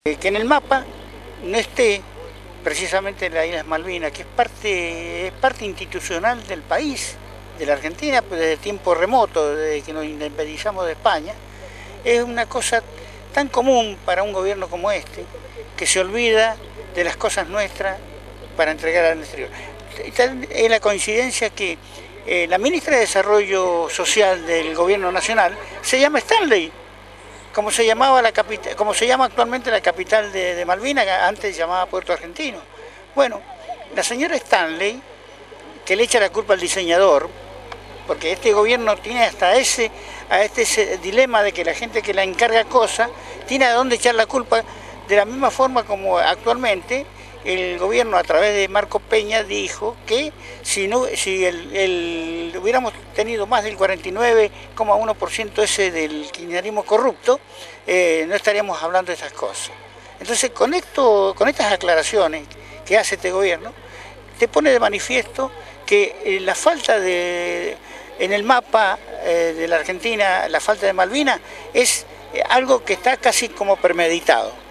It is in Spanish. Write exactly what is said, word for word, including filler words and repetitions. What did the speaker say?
Que en el mapa no esté precisamente la isla Malvinas, que es parte, es parte institucional del país, de la Argentina, pues desde tiempo remoto, desde que nos independizamos de España. Es una cosa tan común para un gobierno como este, que se olvida de las cosas nuestras para entregar al exterior. Es la coincidencia que eh, la ministra de Desarrollo Social del Gobierno Nacional se llama Stanley, como se llamaba la capital, como se llama actualmente la capital de, de Malvinas, que antes se llamaba Puerto Argentino. Bueno, la señora Stanley, que le echa la culpa al diseñador, porque este gobierno tiene hasta ese, a este ese dilema de que la gente que la encarga cosas tiene a dónde echar la culpa, de la misma forma como actualmente el gobierno a través de Marco Peña dijo que si, no, si el, el, hubiéramos tenido más del cuarenta y nueve coma uno por ciento ese del kirchnerismo corrupto, eh, no estaríamos hablando de esas cosas. Entonces con, esto, con estas aclaraciones que hace este gobierno, te pone de manifiesto que eh, la falta de, en el mapa eh, de la Argentina, la falta de Malvinas, es eh, algo que está casi como premeditado.